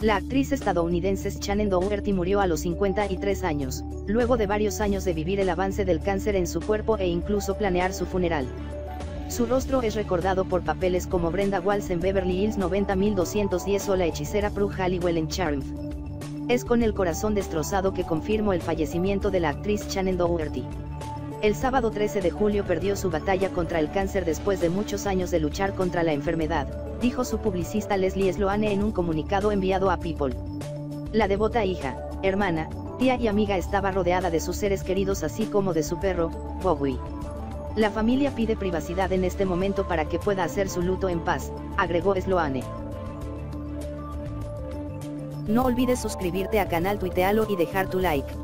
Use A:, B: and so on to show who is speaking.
A: La actriz estadounidense Shannen Doherty murió a los 53 años, luego de varios años de vivir el avance del cáncer en su cuerpo e incluso planear su funeral. Su rostro es recordado por papeles como Brenda Walsh en Beverly Hills 90210 o la hechicera Prue Halliwell en Charmed. Es con el corazón destrozado que confirmo el fallecimiento de la actriz Shannen Doherty. El sábado 13 de julio perdió su batalla contra el cáncer después de muchos años de luchar contra la enfermedad, dijo su publicista Leslie Sloane en un comunicado enviado a People. La devota hija, hermana, tía y amiga estaba rodeada de sus seres queridos así como de su perro, Bowie. La familia pide privacidad en este momento para que pueda hacer su luto en paz, agregó Sloane. No olvides suscribirte a canal, tuitealo y dejar tu like.